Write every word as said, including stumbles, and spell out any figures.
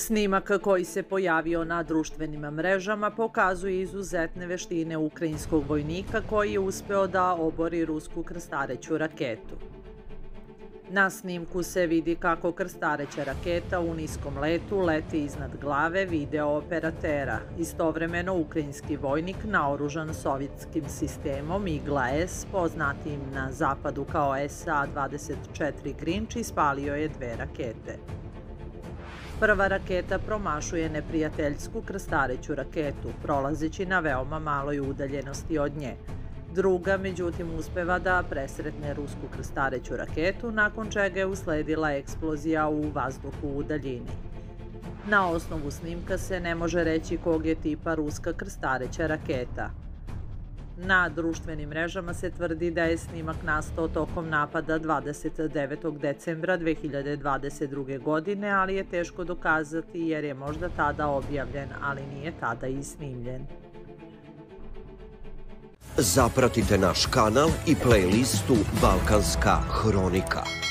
Snimak koji se pojavio na društvenim mrežama pokazuje izuzetne veštine ukrajinskog vojnika koji je uspeo da obori rusku krstareću raketu. Na snimku se vidi kako krstareća raketa u niskom letu leti iznad glave video operatera. Istovremeno, ukrajinski vojnik naoružan sovjetskim sistemom Igla-S, poznatim na zapadu kao S A dvadeset četiri Grinč, ispalio je dve rakete. Prva raketa promašuje neprijateljsku krstareću raketu, prolazeći na veoma maloj udaljenosti od nje. Druga, međutim, uspeva da presretne rusku krstareću raketu, nakon čega je usledila eksplozija u vazduhu u daljini. Na osnovu snimka se ne može reći kog je tipa ruska krstareća raketa. Na društvenim mrežama se tvrdi da je snimak nastao tokom napada dvadeset devetog decembra dve hiljade dvadeset druge. godine, ali je teško dokazati jer je možda tada objavljen, ali nije tada i snimljen. Zapratite naš kanal i playlistu Balkanska hronika.